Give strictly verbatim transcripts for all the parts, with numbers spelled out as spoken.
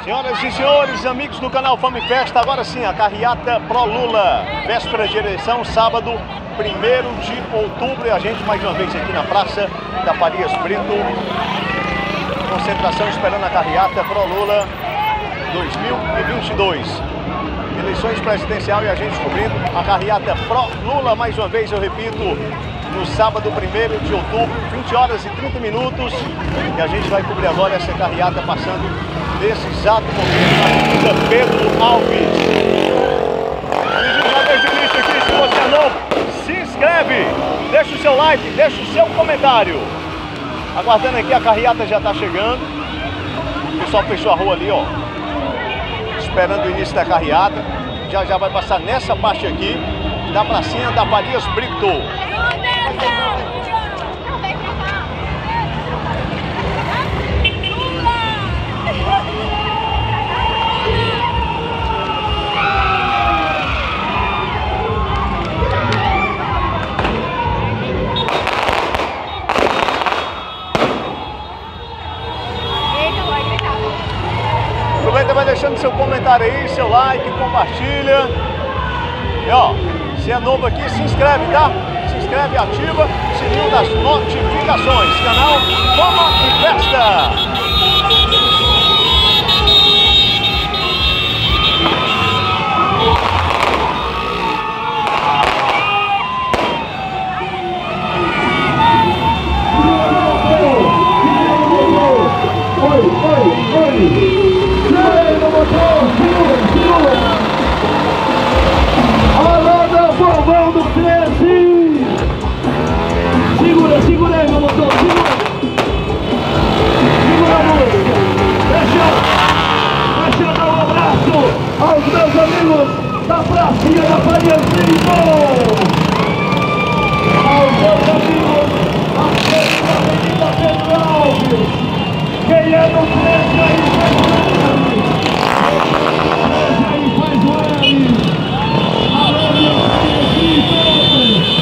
Senhoras e senhores, amigos do canal Fama e Festa, agora sim, a carreata Pro Lula, véspera de eleição, sábado, primeiro de outubro, e a gente mais uma vez aqui na Praça da Farias Brito, concentração esperando a carreata Pro Lula dois mil e vinte e dois. Eleições presidencial e a gente cobrindo a carreata Pro Lula, mais uma vez, eu repito, no sábado, primeiro de outubro, vinte horas e trinta minutos, e a gente vai cobrir agora essa carreata passando nesse exato momento na Avenida Pedro Alves. Me diz uma vez de início aqui, se você é novo, se inscreve, deixa o seu like, deixa o seu comentário. Aguardando aqui, a carreata já está chegando. O pessoal fechou a rua ali, ó, esperando o início da carreata. Já já vai passar nessa parte aqui da pracinha da Farias Brito. Aproveita, vai deixando seu comentário aí, seu like, compartilha. E ó, se é novo aqui, se inscreve, tá? Se inscreve, ativa o sininho das notificações. Canal Fama e Festa. Segura, segura aí, meu motor, segura! Segura, amor! Deixa, deixa eu dar um abraço aos meus amigos da pracinha da Farias Brito! Aos meus amigos da Avenida Pedro Alves! Quem é do treze aí faz o L! treze aí faz o L! Alô, meus amigos!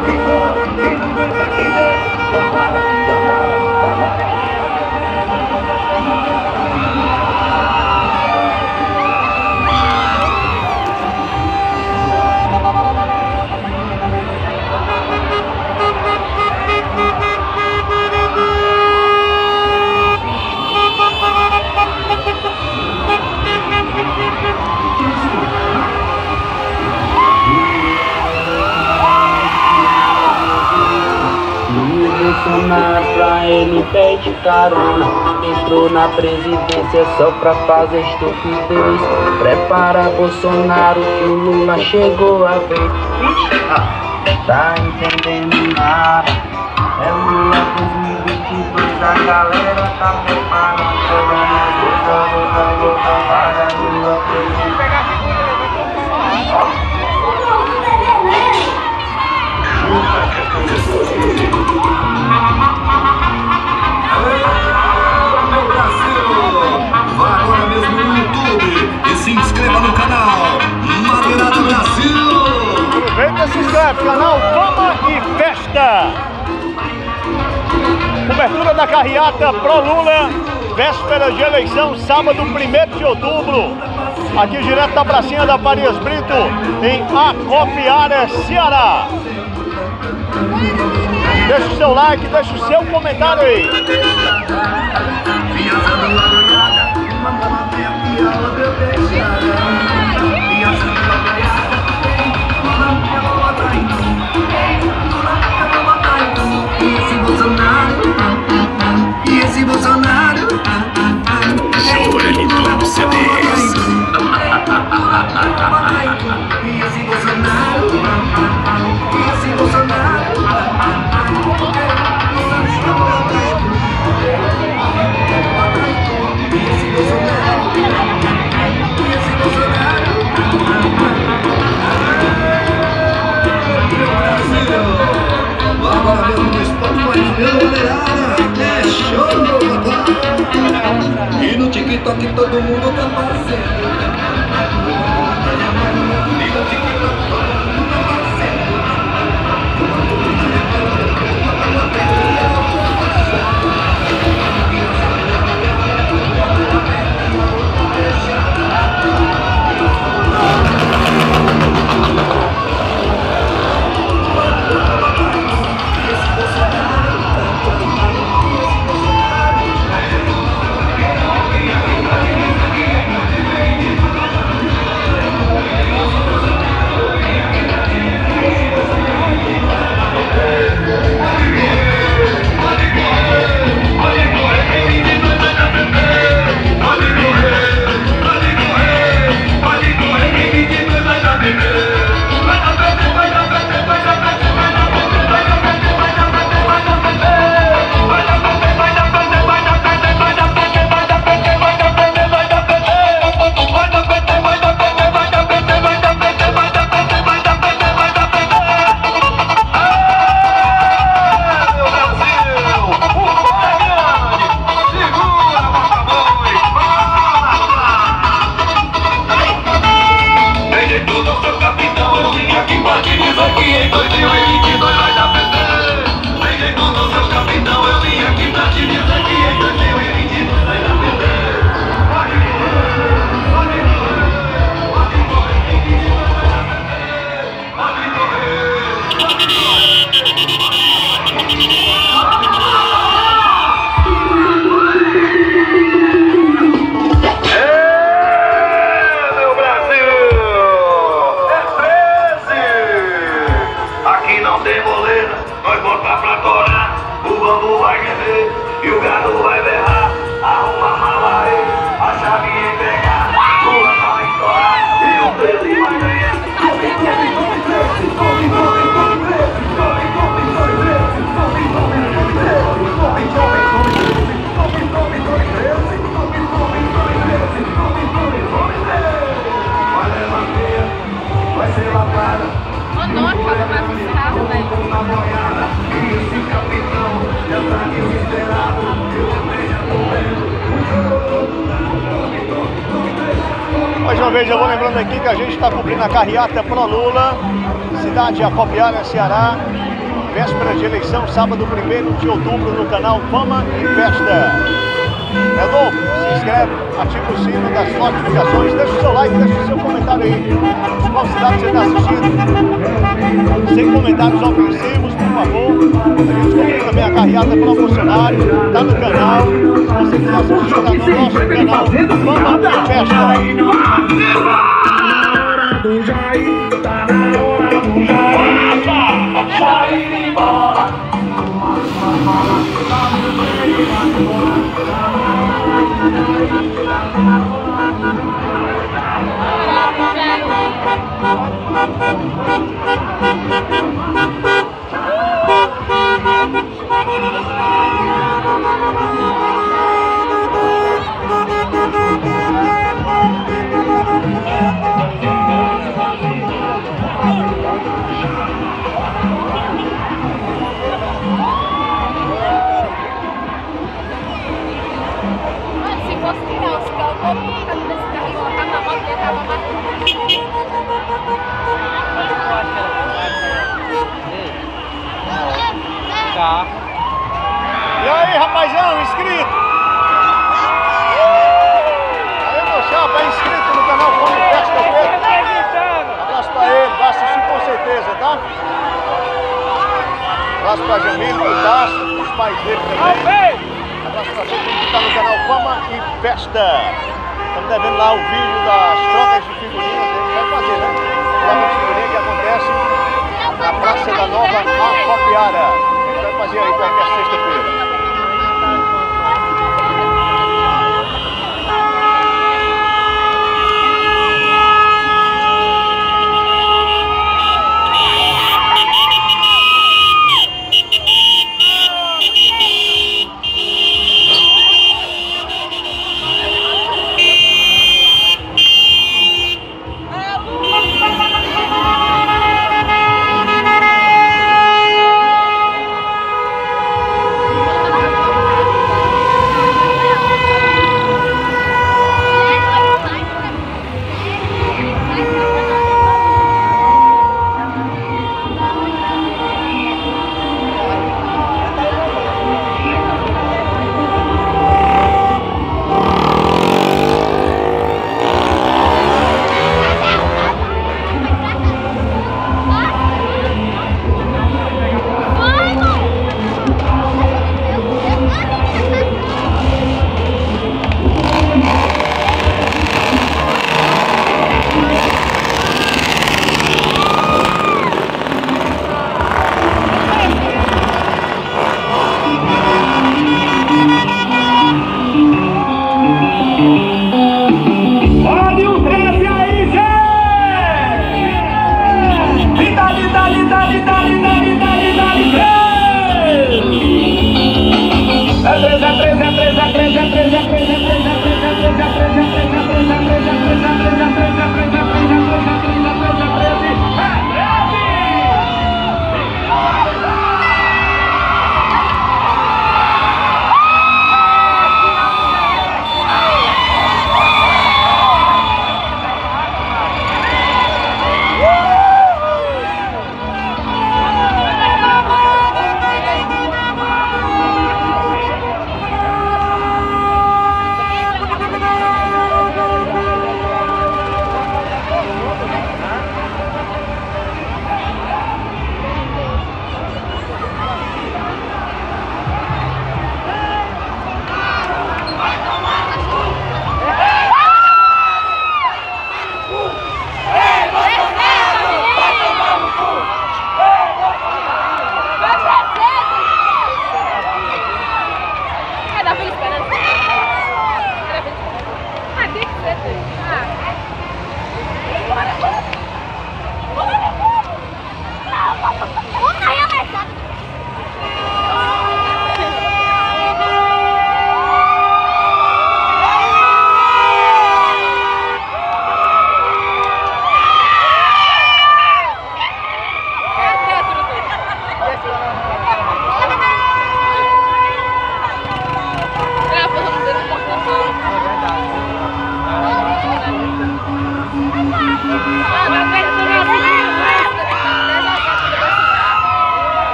Bolsonaro pra ele pede carona. Entrou na presidência só pra fazer estupidez. Prepara Bolsonaro que o Lula chegou a ver. Tá entendendo nada. É o Lula dois mil e vinte e dois. A galera tá preparando. Luta, luta, luta, para Lula presidente. Agora mesmo no YouTube e se inscreva no canal Madeirada Brasil. Aproveita e se inscreve, canal Toma e Festa. Cobertura da carreata Pro Lula, véspera de eleição, sábado primeiro de outubro. Aqui direto da pracinha da Farias Brito, em Acopiara, Ceará. Deixa o seu like, deixa o seu comentário aí. E esse Bolsonaro? E esse Bolsonaro? Joelito do C D S. E esse Bolsonaro? E esse Bolsonaro? Agora mesmo no Spotify, meu Madeirada, é show, papai. E no TikTok todo mundo tá fazendo. E no TikTok todo mundo tá fazendo. Esse capitão, já tá desesperado, eu vejo a eu vou lembrando aqui que a gente está cumprindo a carreata Pro Lula, cidade Acopiara, Ceará, véspera de eleição, sábado primeiro de outubro, no canal Fama e Festa. É novo, se inscreve, ativa o sino das notificações, deixa o seu like, deixa o seu comentário aí. De qual cidade você está assistindo? Sem comentários ofensivos, por favor. A gente cumpriu também a carreata promocionária, está no canal. Se você quiser assistir, está no nosso canal Fama e Festa. Tá na hora do Jair, Jair embora. Tá. E aí, rapazão, inscrito? Aí, meu chapa, é inscrito no canal Fama e Festa, Pedro? Abraço pra ele, vai assistir com certeza, tá? Abraço pra Jamil, pro Tasso, os pais dele também. Abraço pra todo mundo que tá no canal Fama e Festa. Estamos devendo lá o vídeo das trocas de figurinhas, a gente vai fazer, né? Troca de figurinha que acontece na Praça da Nova Acopiara. A gente vai fazer aí qualquer sexta-feira.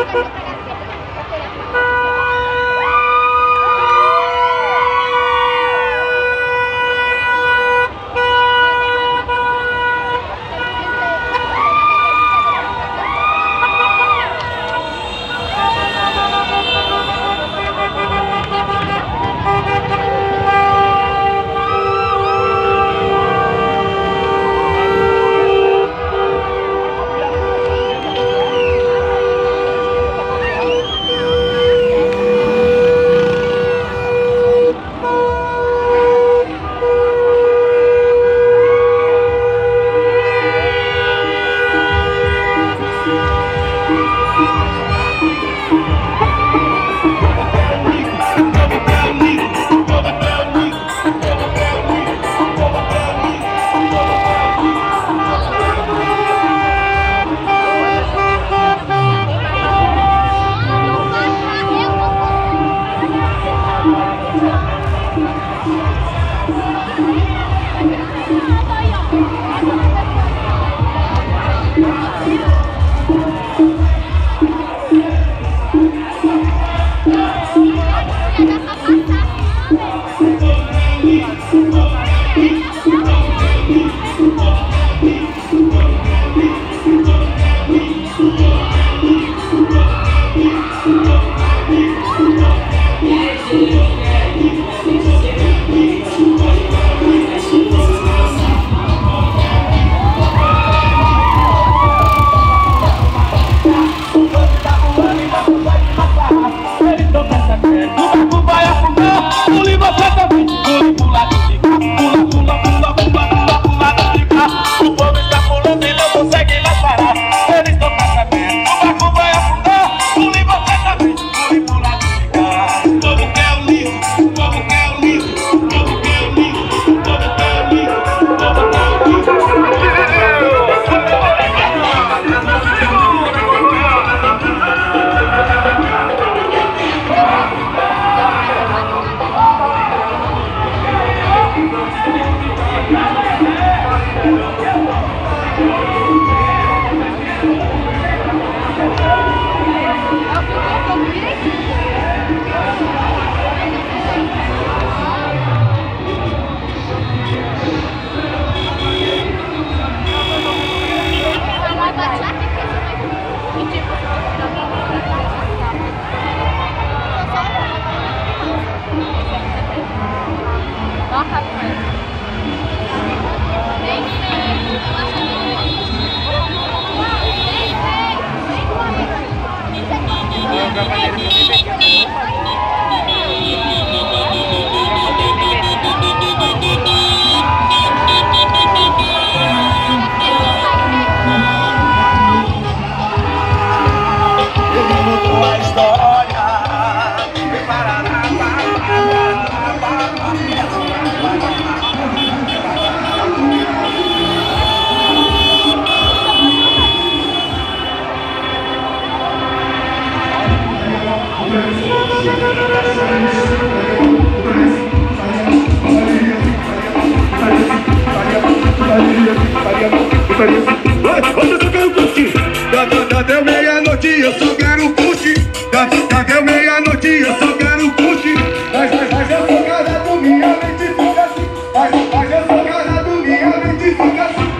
Hoje eu só quero curtir. Já deu meia-noite, eu só quero curtir. Já deu meia-noite, eu só quero curtir. Mas, mas, mas eu sou casado, minha mente fica assim. Mas, mas eu sou casado, minha mente fica assim.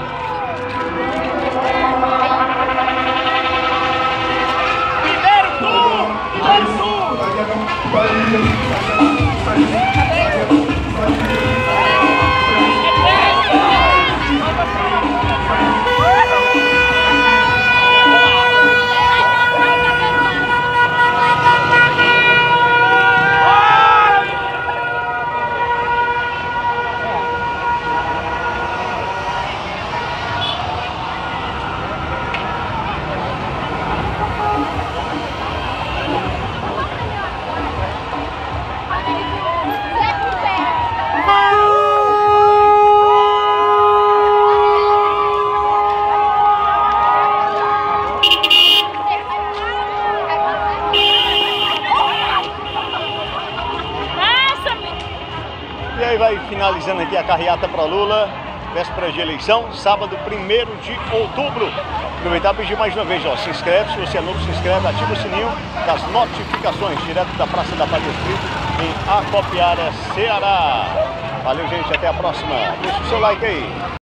Primeiro turno! Primeiro turno! E aí vai finalizando aqui a carreata Pro Lula. véspera de eleição, sábado primeiro de outubro. Aproveitar e pedir mais uma vez, ó, se inscreve, se você é novo, se inscreve, ativa o sininho das notificações, direto da Praça da Faria Street, em Acopiara, Ceará. Valeu, gente, até a próxima. Deixa o seu like aí.